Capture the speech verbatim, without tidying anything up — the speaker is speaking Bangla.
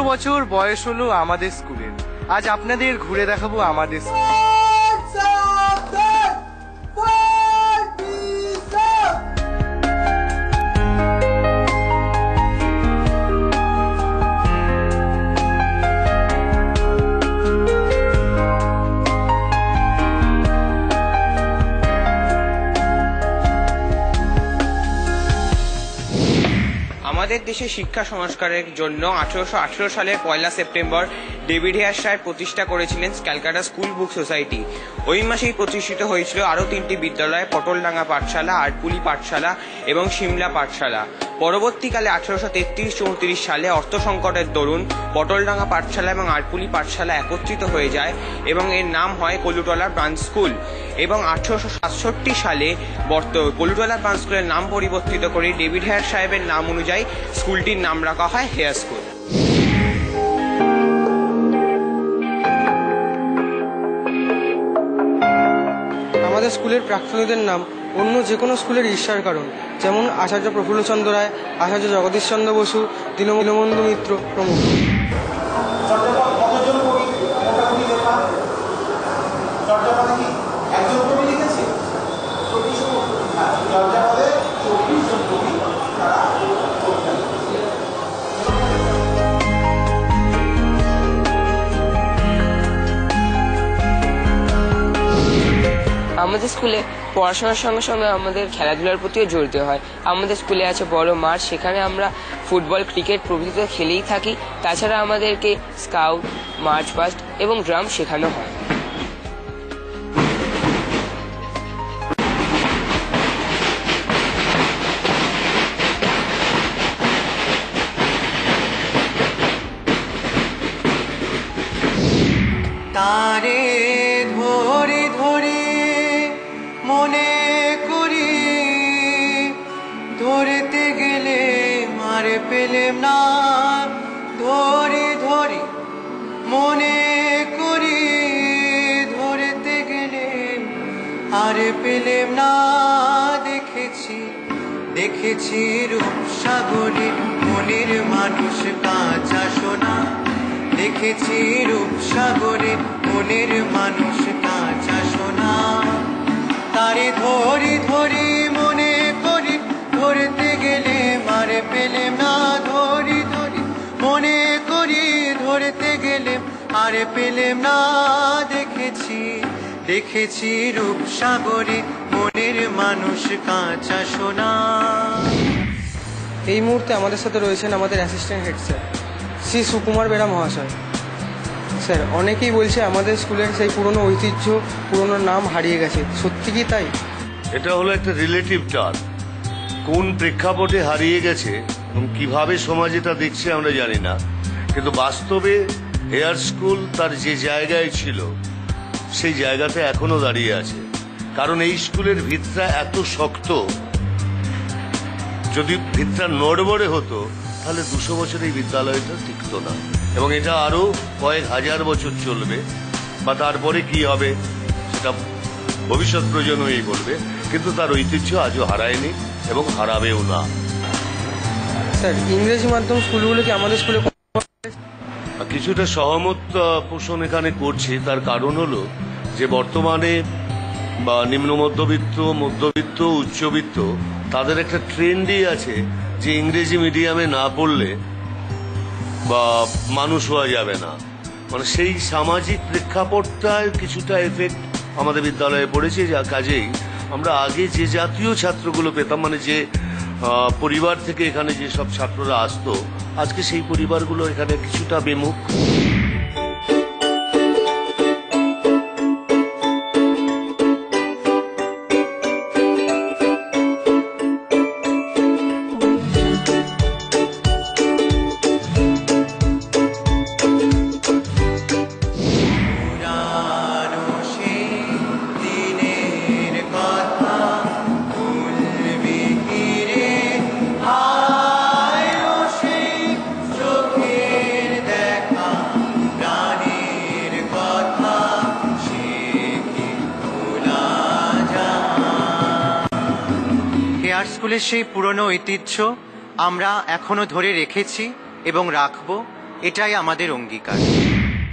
বছর বয়স হলো আমাদের স্কুলের। আজ আপনাদের ঘুরে দেখাবো আমাদের স্কুল। আমাদের দেশে শিক্ষা সংস্কারের জন্য আঠারোশো আঠেরো সালের পয়লা সেপ্টেম্বর ডেভিড হেয়ার স্যার প্রতিষ্ঠা করেছিলেন ক্যালকাটা স্কুল বুক সোসাইটি। ওই মাসেই প্রতিষ্ঠিত হয়েছিল আরও তিনটি বিদ্যালয়, পটলডাঙ্গা পাঠশালা, আরপুলি পাঠশালা এবং সিমলা পাঠশালা। পরবর্তীকালে আঠারোশো তেত্রিশ চৌত্রিশ সালে অর্থ সংকটের দরুন পটলডাঙ্গা পাঠশালা এবং আরপুলি পাঠশালা একত্রিত হয়ে যায় এবং এর নাম হয় কলুটলা ব্রাঞ্চ স্কুল। এবং আঠারোশো সাতষট্টি সালে কলুটলা ব্রাঞ্চ স্কুলের নাম পরিবর্তিত করে ডেভিড হেয়ার সাহেবের নাম অনুযায়ী স্কুলটির নাম রাখা হয় হেয়ার স্কুল। আমাদের স্কুলের প্রাক্তনীদের নাম অন্য যে কোনো স্কুলের ঈর্ষার কারণ, যেমন আচার্য প্রফুল্লচন্দ্র রায়, আচার্য জগদীশ চন্দ্র বসু, দীনবন্ধু মিত্র প্রমুখ। আমাদের স্কুলে পড়াশোনার সঙ্গে সঙ্গে আমাদের খেলাধুলার প্রতিও জোর দেওয়া হয়। আমাদের স্কুলে আছে বড় মাঠ, সেখানে আমরা ফুটবল, ক্রিকেট প্রভৃতি খেলেই থাকি। তাছাড়া আমাদেরকে স্কাউট, মার্চ পাস্ট এবং ড্রাম শেখানো হয়। তারে ধরে ধরে মনে করি, ধরতে গেলে মারে পেলেম না, ধরে ধরে মনে করি, ধরতে গেলে আরে পেলেম না। দেখেছি দেখেছি রূপসাগরে মনের মানুষ কাঁচা সোনা, দেখেছি রূপসাগরে মনের মানুষ কাঁচা সোনা। তারে ধরি ধরি মনে করি, ধরতে গেলে মারে পেলেম না, ধরি ধরি মনে করি, ধরতে গেলে আরে পেলেম না। দেখেছি দেখেছি রূপসাগরে মনের মানুষ কাঁচা সোনা। এই মুহূর্তে আমাদের সাথে রয়েছেন আমাদের assistant head sir Shri Sukumar Bera মহাশয়। স্যার, অনেকেই বলছে আমাদের স্কুলের সেই পুরনো ঐতিহ্য, পুরনো নাম হারিয়ে গেছে, সত্যি কি তাই? এটা হলো একটা রিলেটিভ টার্ম। কোন প্রেক্ষাপটে হারিয়ে গেছে এবং কিভাবে সমাজ এটা দেখছে আমরা জানি না, কিন্তু বাস্তবে হেয়ার স্কুল তার যে জায়গায় ছিল সেই জায়গাতে এখনো দাঁড়িয়ে আছে। কারণ এই স্কুলের ভিতটা এত শক্ত, যদি ভিতটা নড়বড়ে হতো তাহলে দুশো বছর এই বিদ্যালয়টা টিকতো না, এবং এটা আরো কয়েক হাজার বছর চলবে, বা তারপরে কি হবে সেটা ভবিষ্যৎ প্রজন্মই বলবে, কিন্তু তার ঐতিহ্য আজও হারায়নি এবং হারাবেও না। স্যার, ইংরেজি মাধ্যম স্কুলগুলো কি আমাদের স্কুলে কিছুটা সহমত পোষণ এখানে করছি। তার কারণ হলো যে বর্তমানে বা নিম্ন মধ্যবিত্ত, মধ্যবিত্ত, উচ্চবিত্ত তাদের একটা ট্রেন্ডই আছে যে ইংরেজি মিডিয়ামে না পড়লে বা মানুষ হওয়া যাবে না। মানে সেই সামাজিক প্রেক্ষাপটটায় কিছুটা এফেক্ট আমাদের বিদ্যালয়ে পড়েছে। যা কাজেই আমরা আগে যে জাতীয় ছাত্রগুলো পেতাম, মানে যে পরিবার থেকে এখানে যে সব ছাত্ররা আসতো, আজকে সেই পরিবারগুলো এখানে কিছুটা বিমুখ। হেয়ার স্কুলের সেই পুরনো ঐতিহ্য আমরা এখনো ধরে রেখেছি এবং রাখবো। এটাই আমাদের অঙ্গীকার।